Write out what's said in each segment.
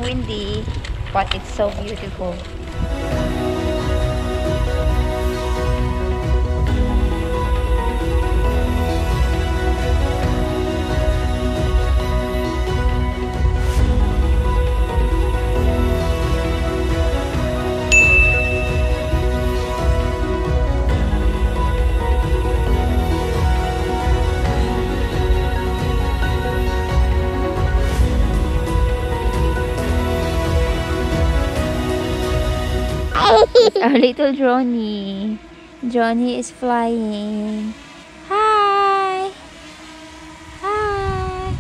windy, but it's so beautiful. It's our little Johnny. Johnny is flying. Hi! Hi!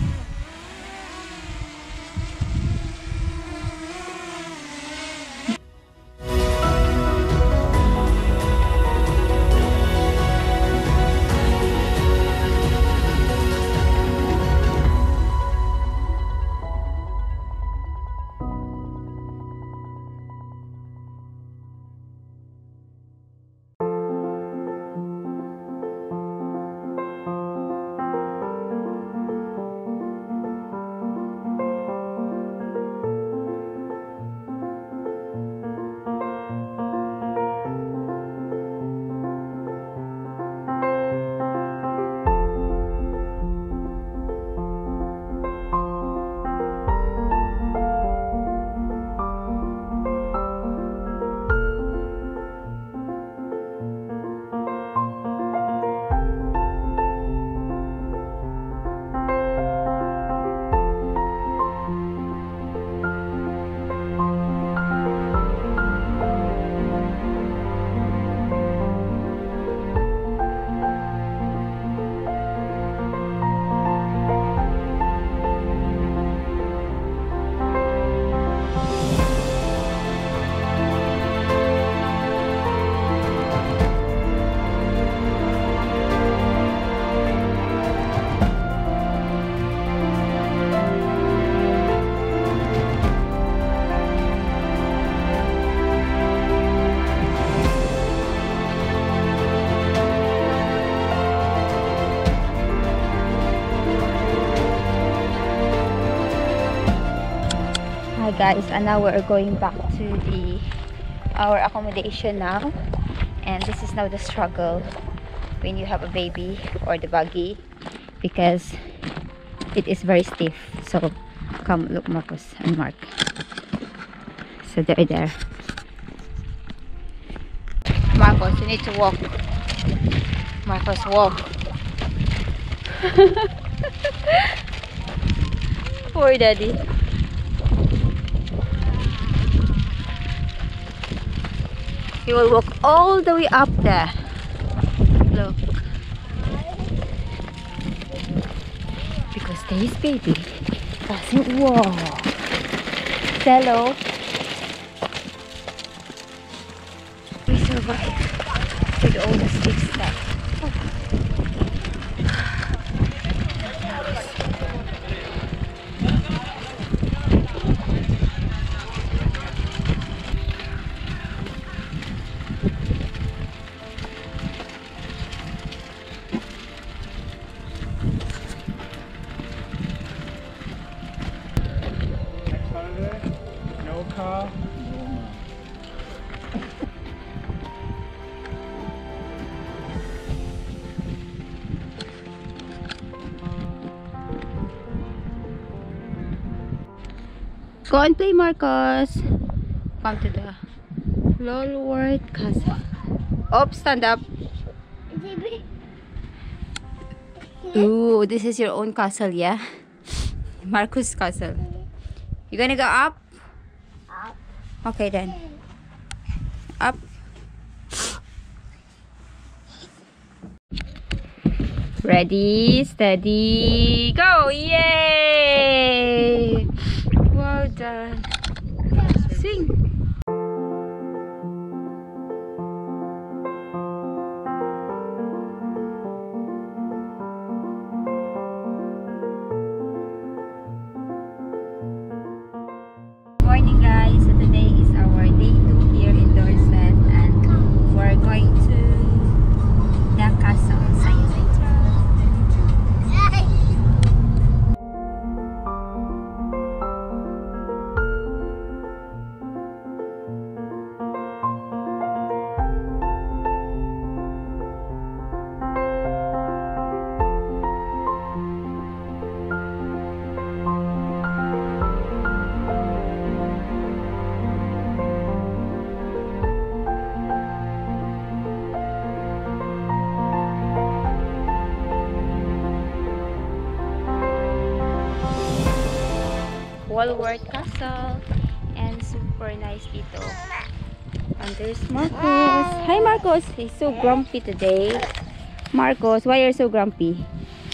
Guys, and now we're going back to our accommodation now, and this is now the struggle when you have a baby or the buggy, because it is very stiff. So come look, Marcos and Mark, so they're there. Marcos, you need to walk. Marcos, walk. Poor daddy. He will walk all the way up there. Look. Because this baby doesn't walk. Hello. We survived with all the stick stuff. Go and play, Marcos. Come to the Lulworth Castle. Up, stand up. Ooh, this is your own castle, yeah? Marcos' castle. You gonna go up? Up. Okay then. Up. Ready, steady, go! Yay! Well done. Sing. Morning guys, so today is our day 2 here in Dorset, and we're going to the castle. See you later. Wulworth Castle. And super nice dito. And there's Marcos. Hi Marcos! He's so grumpy today. Marcos, why are you so grumpy?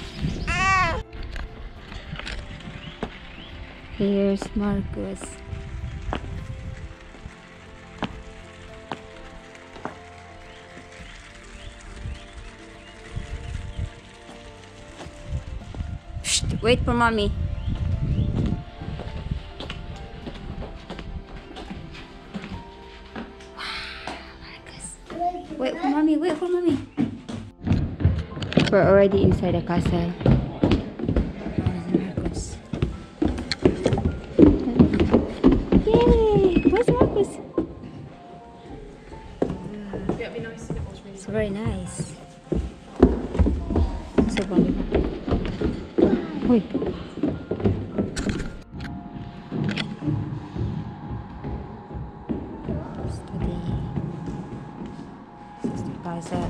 Here's Marcos. Shh, wait for mommy. Wait for mommy, wait for mommy. We're already inside the castle. Marcos. Yay! Where's Marcos? Yeah, it'd be nice if it was really. It's very nice. So funny. Wait. This is the castle.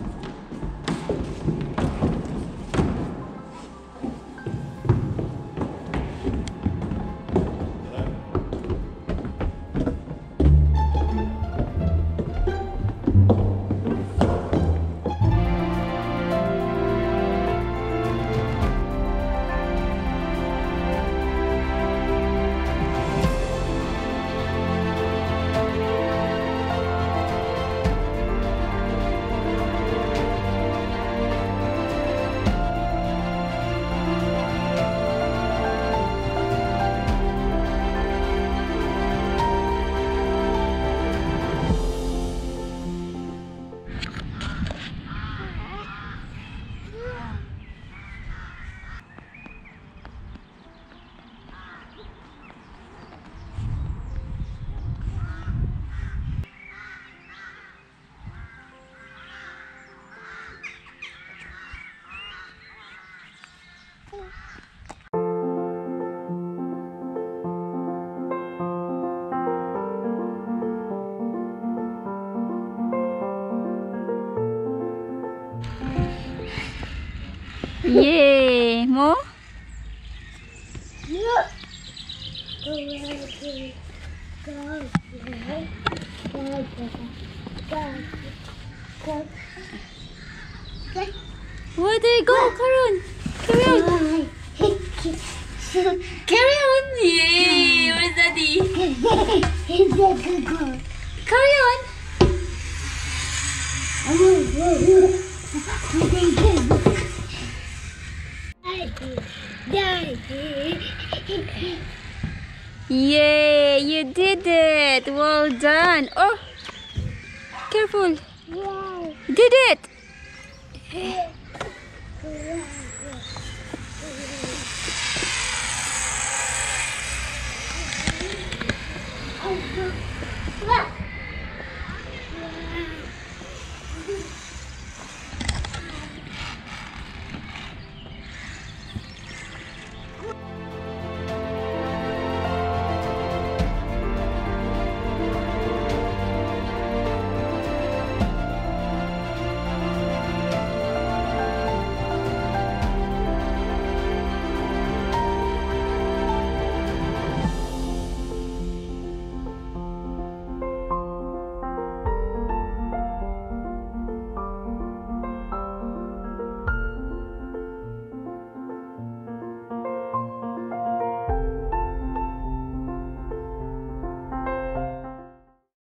Yay! Mo? Where did it go? Karun! Carry on! Carry on! Yay! Where's Daddy? Carry on! Yay! You did it! Well done! Oh! Careful! Wow. Did it!